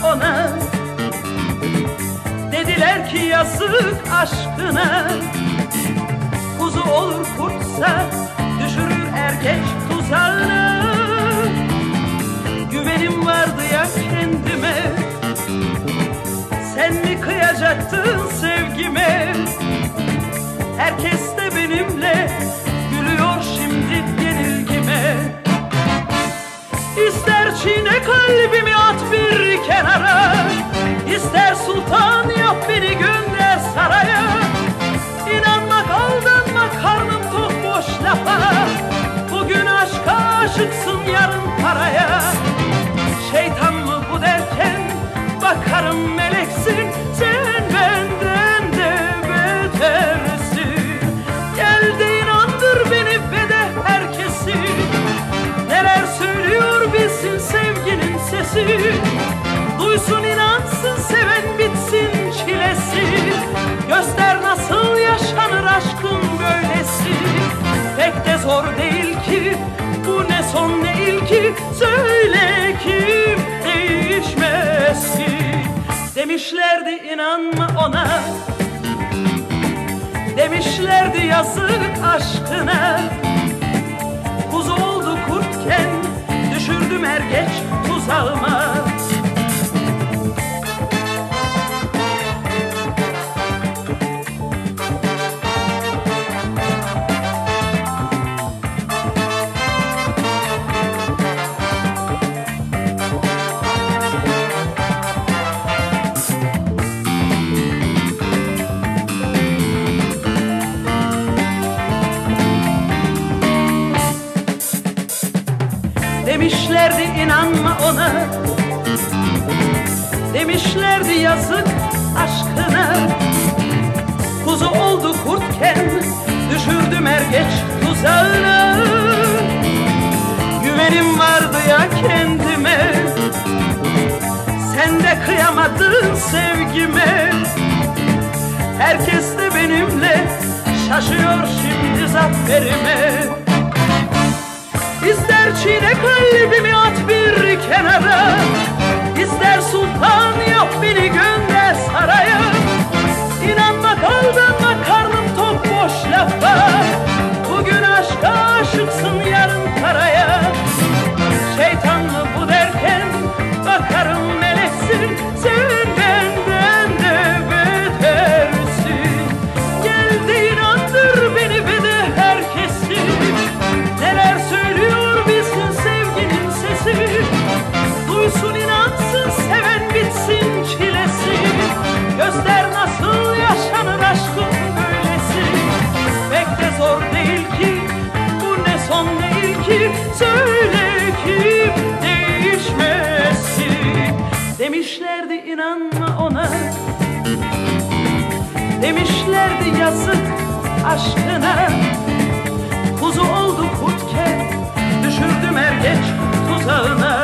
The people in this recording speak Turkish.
ona. Dediler ki yazık aşkına, kuzu olur kurtsa düşürür er geç tuzağına. Güvenim vardı ya kendime, sen mi kıyacaktın sevgime? Herkes de benimle gülüyor şimdi yenilgime. İster çiğne kalbimi at bir kenara, İster sultan yap beni gönder saraya. İnanmak aldanmak karnım tok boş lafa, bugün aşka aşıksın yarın paraya. Şeytan mı bu derken bakarım meleksin, sen benden de betersin. Gel de inandır beni ve de herkesi, neler söylüyor bilsin sevginin sesi. Duysun inansın seven bitsin çilesi, göster nasıl yaşanır aşkın böylesi. Pek de zor değil ki bu ne son ne ilki, söyle kim değişmezsin. Demişlerdi inanma ona, demişlerdi yazık aşkına. Kuzu oldu kurtken düşürdüm er geç tuzağıma. Demişlerdi inanma ona, demişlerdi yazık aşkına. Kuzu oldu kurtken düşürdüm er geç tuzağına. Güvenim vardı ya kendime, sen de kıyamadın sevgime. Herkes de benimle şaşıyor şimdi zaferime. İster çiğne kalbimi at bir kenara, İster sultan yap beni gönder saraya. İnanmak aldanmak karnım tok boş lafa, bugün aşka aşıksın yarın paraya. Şeytan mı bu derken bakarım meleksin, sen benden de betersin. Gel de inandır beni ve de herkesi, neler söylüyor bilsin sevginin sesi. Duysun inansın seven bitsin çilesi, göster nasıl yaşanır aşkın böylesi. Pek de zor değil ki bu ne son ne ilki, söyle kim değişmesin. Demişlerdi inanma ona, demişlerdi yazık aşkına. Kuzu oldu kurtken düşürdüm er geç tuzağına.